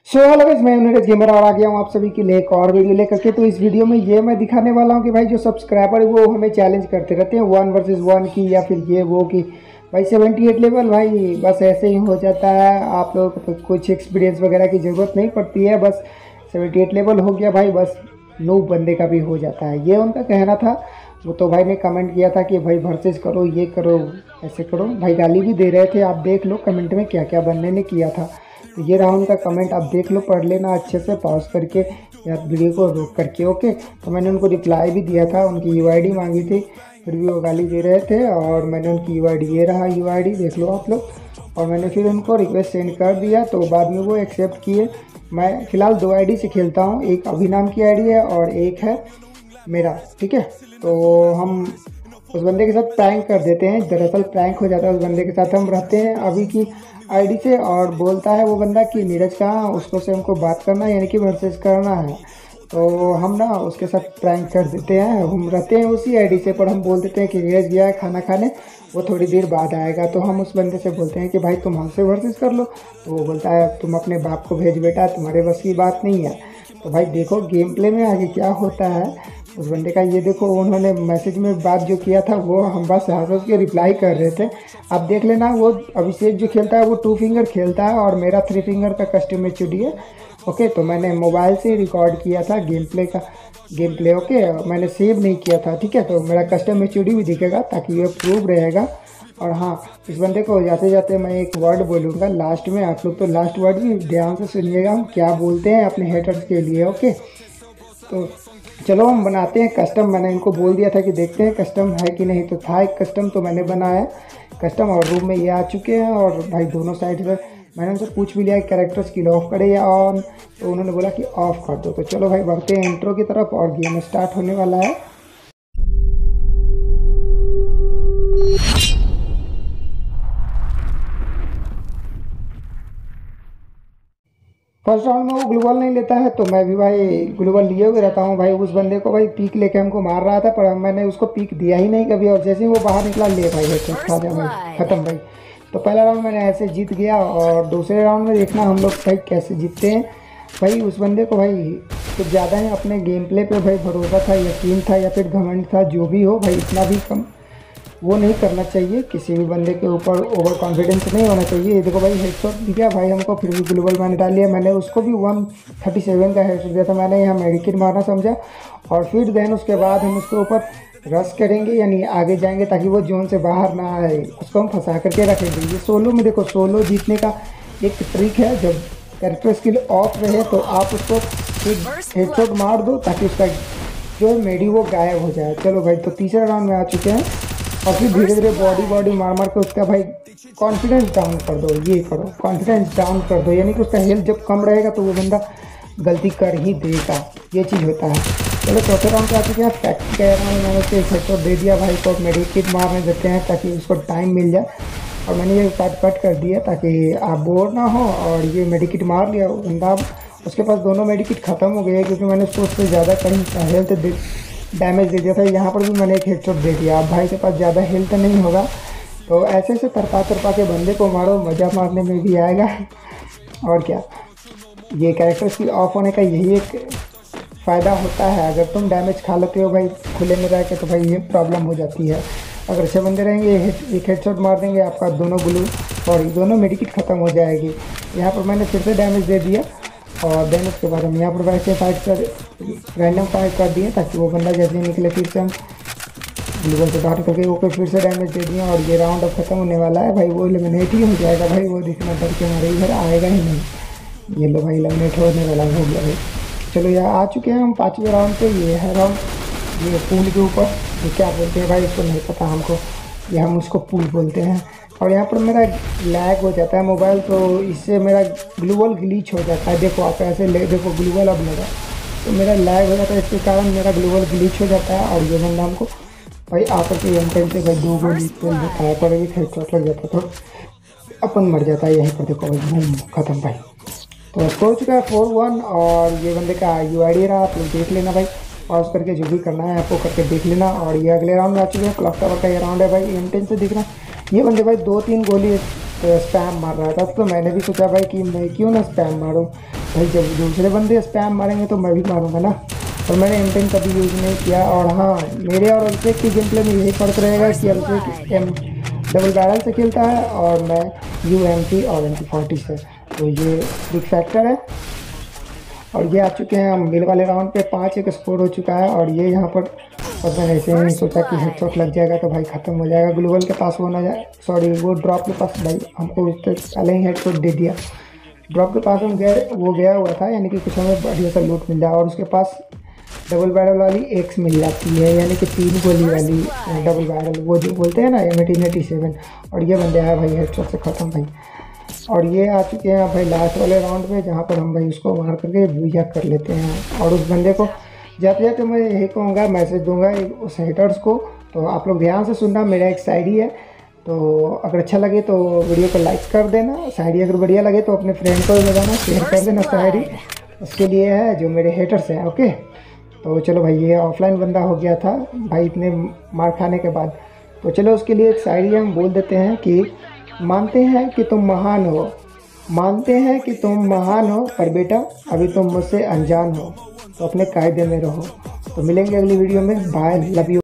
So hello guys, मैं Neeraj gamer और आ गया हूँ आप सभी के लिए एक और वीडियो लेकर के। तो इस वीडियो में ये मैं दिखाने वाला हूँ कि भाई जो सब्सक्राइबर है वो हमें चैलेंज करते रहते हैं 1 वर्सेस 1 की, या फिर ये वो कि भाई 78 लेवल भाई बस ऐसे ही हो जाता है। आप लोगों को कुछ एक्सपीरियंस वगैरह की ज़रूरत नहीं पड़ती है, बस 78 लेवल हो गया भाई, बस नूब बंदे का भी हो जाता है, ये उनका कहना था। वो तो भाई ने कमेंट किया था कि भाई वर्सेस करो, ये करो, ऐसे करो। भाई गाली भी दे रहे थे, आप देख लो कमेंट में क्या क्या बंदे ने किया था। तो ये रहा उनका कमेंट, आप देख लो, पढ़ लेना अच्छे से पॉज करके या वीडियो को रोक करके। ओके, तो मैंने उनको रिप्लाई भी दिया था, उनकी यूआईडी मांगी थी, फिर भी वो गाली दे रहे थे। और मैंने उनकी यूआईडी, ये रहा यूआईडी, देख लो आप लोग। और मैंने फिर उनको रिक्वेस्ट सेंड कर दिया, तो बाद में वो एक्सेप्ट किए। मैं फ़िलहाल 2 आईडी से खेलता हूँ, एक अभिनाम की आईडी है और एक है मेरा, ठीक है। तो हम उस बंदे के साथ प्रैंक कर देते हैं, दरअसल प्रैंक हो जाता है। उस बंदे के साथ हम रहते हैं अभी की आईडी से, और बोलता है वो बंदा कि नीरज कहाँ, उसको से हमको बात करना यानी कि वर्सेस करना है। तो हम ना उसके साथ प्रैंक कर देते हैं, हम रहते हैं उसी आईडी से, पर हम बोल देते हैं कि नीरज गया है खाना खाने, वो थोड़ी देर बाद आएगा। तो हम उस बंदे से बोलते हैं कि भाई तुम हमसे वर्सेस कर लो। तो वो बोलता है तुम अपने बाप को भेज बेटा, तुम्हारे बस की बात नहीं है। तो भाई देखो गेम प्ले में आगे क्या होता है उस बंदे का। ये देखो उन्होंने मैसेज में बात जो किया था वो हम बस हंस के रिप्लाई कर रहे थे। आप देख लेना, वो अभिषेक जो खेलता है वो 2 फिंगर खेलता है और मेरा 3 फिंगर का कस्टम मैच्योरिटी है। ओके, तो मैंने मोबाइल से रिकॉर्ड किया था गेम प्ले। ओके, मैंने सेव नहीं किया था, ठीक है। तो मेरा कस्टम मैच्योरिटी भी दिखेगा ताकि ये प्रूव रहेगा। और हाँ, इस बंदे को जाते जाते मैं एक वर्ड बोलूँगा लास्ट में, आप लोग तो लास्ट वर्ड भी ध्यान से सुनिएगा हम क्या बोलते हैं अपने हेटर्स के लिए। ओके, तो चलो हम बनाते हैं कस्टम। मैंने इनको बोल दिया था कि देखते हैं कस्टम है कि नहीं, तो था एक कस्टम, तो मैंने बनाया कस्टम। और रूम में ये आ चुके हैं, और भाई दोनों साइड से मैंने उनसे पूछ भी लिया कि कैरेक्टर स्किल ऑफ करे या ऑन, तो उन्होंने बोला कि ऑफ कर दो। तो चलो भाई बढ़ते हैं इंट्रो की तरफ, और गेम स्टार्ट होने वाला है। फर्स्ट राउंड में वो ग्लूवल नहीं लेता है, तो मैं भी भाई ग्लूवल लिए हुए रहता हूँ। भाई उस बंदे को भाई पीक लेके हमको मार रहा था, पर मैंने उसको पीक दिया ही नहीं कभी। और जैसे ही वो बाहर निकला, ले भाई हेडशॉट खा गया भाई, ख़त्म भाई। तो पहला राउंड मैंने ऐसे जीत गया, और दूसरे राउंड में देखना हम लोग भाई कैसे जीतते हैं। भाई उस बंदे को भाई कुछ ज़्यादा ही अपने गेम प्ले पर भाई भरोसा था, यकीन था, या फिर घमंड था, जो भी हो भाई, इतना भी कम वो नहीं करना चाहिए। किसी भी बंदे के ऊपर ओवर कॉन्फिडेंस नहीं होना चाहिए। ये देखो भाई हेडशॉट दिया भाई हमको, फिर भी ग्लोबल मैंने डाल लिया। मैंने उसको भी 137 का हेडशॉट दिया था, मैंने यहाँ मेडिकेट मारना समझा। और फिर देन उसके बाद हम उसके ऊपर रश करेंगे, यानी आगे जाएंगे ताकि वो जोन से बाहर ना आए, उसको हम फंसा करके रखेंगे। ये सोलो में देखो, सोलो जीतने का एक ट्रिक है, जब कैरेक्टर स्किल ऑफ रहे तो आप उसको एक हेडशॉट मार दो ताकि उसका जो है मेडी वो गायब हो जाए। चलो भाई, तो तीसरे राउंड में आ चुके हैं, और फिर धीरे धीरे बॉडी मार के उसका भाई कॉन्फिडेंस डाउन कर दो। ये करो, कॉन्फिडेंस डाउन कर दो, यानी कि उसका हेल्थ जब कम रहेगा तो वो बंदा गलती कर ही देगा, ये चीज़ होता है। चलो चौथे राउंड पे आ चुके हैं, फैक्ट कह रहा हूँ, मैंने उसको एक हेडशॉट दे दिया भाई को। मेडिकेट मारने देते हैं ताकि उसको टाइम मिल जाए, और मैंने ये कट कर दिया ताकि आप बोर ना हो। और ये मेडिकेट मार लिया बंदा, उसके पास दोनों मेडिकेट ख़त्म हो गए क्योंकि मैंने उसको उससे ज़्यादा कहीं हेल्थ डैमेज दे दिया था। यहाँ पर भी मैंने एक हेडशॉट दे दिया। अब भाई के पास ज़्यादा हेल्थ नहीं होगा, तो ऐसे ऐसे तरपा के बंदे को मारो, मज़ा मारने में भी आएगा। और क्या, ये कैरेक्टर्स की ऑफ होने का यही एक फ़ायदा होता है। अगर तुम डैमेज खा लेते हो भाई खुले में रह के, तो भाई ये प्रॉब्लम हो जाती है। अगर 6 बंदे रहेंगे, एक हेडशॉट मार देंगे, आपका दोनों ग्लू और दोनों मेडिकेट ख़त्म हो जाएगी। यहाँ पर मैंने फिर से डैमेज दे दिया, और देन उसके बाद हम यहाँ पर वैसे रैंडम फाइट कर दिए ताकि वो बंदा जैसे ही निकले फिर से हम ग्लूवल से बाहर करके वो फिर से डैमेज दे दिए। और ये राउंड अब ख़त्म होने वाला है भाई, वो एलिमिनेट ही हो जाएगा भाई, वो दिखना डर के मारे इधर आएगा ही नहीं। ये लो भाई एलिमिनेट होने वाला हो गया भाई। चलो यहाँ आ चुके हैं हम 5वें राउंड पे। ये है राउंड, ये पूल के ऊपर, ये क्या बोलते हैं भाई इसको नहीं पता हमको, ये हम उसको पूल बोलते हैं। और यहाँ पर मेरा लैग हो जाता है मोबाइल, तो इससे मेरा ग्लूवल ग्लीच हो जाता है। देखो आप ऐसे ले, देखो ग्लूवल अब लगा तो मेरा लैग हो जाता है, इसके कारण मेरा ग्लूवल ग्लीच हो जाता है। और ये बंदा हमको भाई आकर के एम से भाई 2 गोली खेल देता है, पर एक हेडशॉट लग जाता है तो अपन मर जाता है। यहीं पर देखो भाई बूम, खत्म भाई। तो स्कोर हो चुका है 4-1, और ये बंदे का यूआईडी रहा, आप लोग देख लेना भाई, पॉज करके जो भी करना है आपको करके देख लेना। और ये अगले राउंड में आ चुके हैं, क्लॉक टावर का ये राउंड है भाई। M10 से दिख रहा है ये बंदे भाई 2-3 गोली स्पैम मार रहा था, तो मैंने भी सोचा भाई कि मैं क्यों ना स्पैम मारूं। भाई जब दूसरे बंदे स्पैम मारेंगे तो मैं भी मारूंगा ना। और मैंने M10 कभी यूज़ नहीं किया। और हाँ, मेरे और अभिषेक की गेम प्ले में यही फ़र्क रहेगा कि अभिषेक डबल बैरल से खेलता है और मैं UMP और MP40 से, तो ये बिग फैक्टर है। और ये आ चुके हैं हम मिल वाले राउंड पे, 5-1 स्कोर हो चुका है। और ये यहाँ पर बस मैंने ऐसे ही सोचा कि हेडशॉट लग जाएगा तो भाई ख़त्म हो जाएगा। ग्लोबल के पास वो ना जाए, सॉरी वो ड्रॉप के पास, भाई हमको उससे पहले ही हेडशॉट दे दिया। ड्रॉप के पास हम गए, वो गया हुआ था, यानी कि कुछ हमें बढ़िया सा लूट मिल जाए। और उसके पास डबल बैरल वाली एक्स मिल जाती है, यानी कि 3 गोली वाली डबल बैरल, वो जो बोलते हैं ना M1887। और ये बंदे आया भाई हेडशॉट से ख़त्म भाई। और ये आ चुके हैं भाई लास्ट वाले राउंड में, जहाँ पर हम भाई उसको मार करके विजय कर लेते हैं। और उस बंदे को जाते जाते मैं यही कहूँगा, मैसेज दूंगा उस हेटर्स को, तो आप लोग ध्यान से सुनना। मेरा एक शायरी है, तो अगर अच्छा लगे तो वीडियो को लाइक कर देना। शायरी अगर बढ़िया लगे तो अपने फ्रेंड को भी बताना, शेयर कर देना शायरी, उसके लिए है जो मेरे हेटर्स हैं। ओके, तो चलो भाई, ये ऑफलाइन बंदा हो गया था भाई इतने मार खाने के बाद। तो चलो उसके लिए एक शायरी हम बोल देते हैं कि मानते हैं कि तुम महान हो, मानते हैं कि तुम महान हो, पर बेटा अभी तुम मुझसे अनजान हो, तो अपने कायदे में रहो। तो मिलेंगे अगली वीडियो में। Bye, love you.